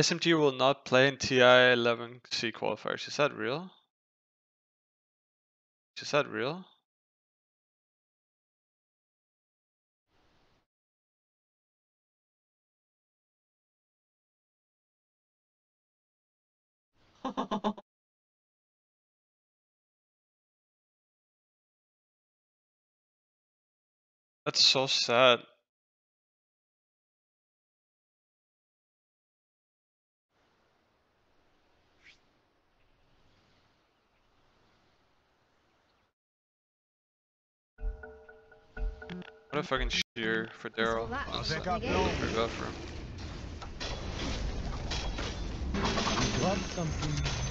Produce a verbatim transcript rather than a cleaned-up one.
S M G will not play in T I eleven C qualifiers. Is that real? Is that real? That's so sad. What if I can shear for Daryl? Honestly, I would go for him. Drop something.